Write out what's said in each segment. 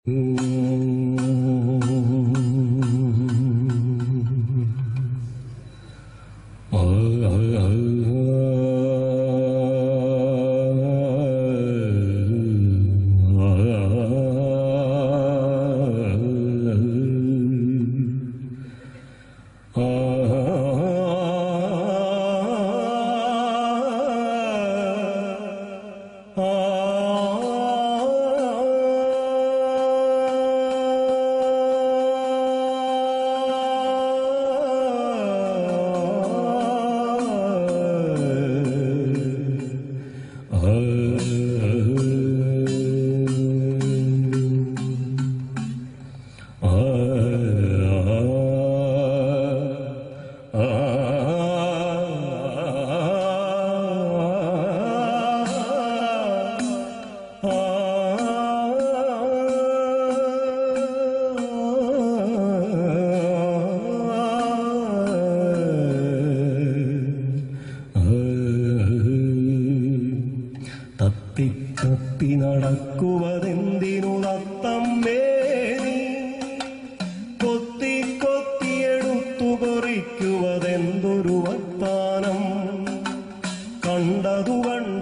തപ്പി നടക്കുവതെന്തിനു തത്തമ്മേ നീ കൊത്തി കൊത്തിയെടുത്തു കൊറിക്കുവതെന്തൊരു വർത്താനം കണ്ടതു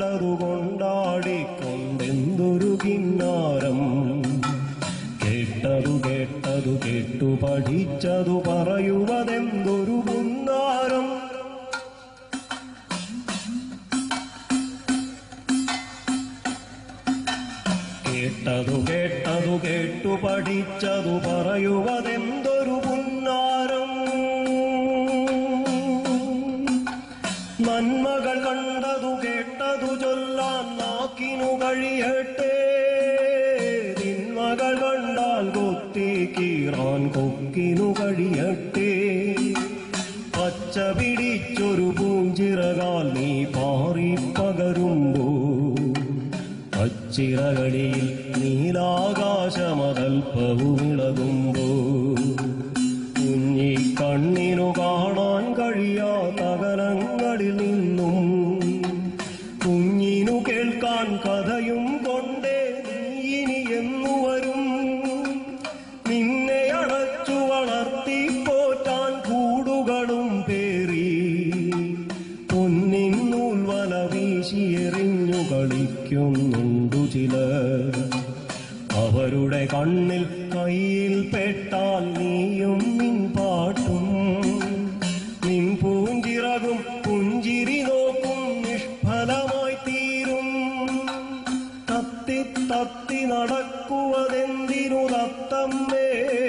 കൊണ്ടാടിക്കൊണ്ടെന്തൊരു കിന്നാരം കേട്ടതു കേട്ടു പഠിച്ചതു പറയുവതെന്തൊരു പുന്നാരം കേട്ടതു പഠിച്ചതു പറയുവതെന്തൊരു പുന്നാരം നന്മകൾ കണ്ടതു കേട്ടതു ചൊല്ലാൻ നാക്കിനു കഴിയട്ടെ തിന്മകൾ കണ്ടാൽ കൊത്തി കീറാൻ കൊക്കിനു കഴിയട്ടെ പച്ച പിടിച്ചൊരു പൂഞ്ചിറകാൽ നീ പാറി പകരുമ്പോ അച്ചിറകളിൽ നീലാകാശമതൽപ്പവുമിളകുമ്പോ കുഞ്ഞി കണ്ണിനു കാണാൻ കഴിയാത്ത അകലങ്ങളിൽ നിന്നും കുഞ്ഞിനു കേൾക്കാൻ കഥയും കൊണ്ടേ നീ ഇനി എന്നു വരും നിന്നെ അടച്ചു വളർത്തി പോറ്റാൻ കൂടുകളും പേറി പൊന്നിൻ നൂൽവല വീശിയെറിഞ്ഞു കളിക്കുന്നുണ്ടു ചിലർ അവരുടെ കണ്ണിൽ കയ്യിൽ പെട്ടാൽ നീയും നിൻ പാട്ടും നിൻ പൂഞ്ചിറകും പുഞ്ചിരി നോക്കും നിഷ്ഫലമായി തീരും തത്തി തത്തി നടക്കുവതെന്തിനു തത്തമ്മേ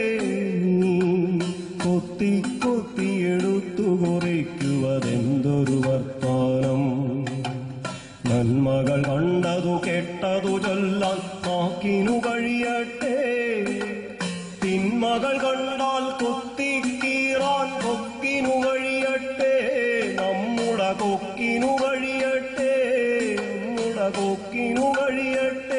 കൊത്തി കൊത്തിയെടുത്തു കുറിക്കുവതെന്തൊരു വർത്താനം നന്മകൾ കണ്ടതു കേട്ടതു ചൊല്ലാൻ നാക്കിനു കഴിയട്ടെ തിന്മകൾ കണ്ടാൽ കൊത്തിക്കീറാൻ കൊക്കിനു കഴിയട്ടെ നമ്മുടെ കൊക്കിനു കഴിയട്ടെ നമ്മുടെ കൊക്കിനു കഴിയട്ടെ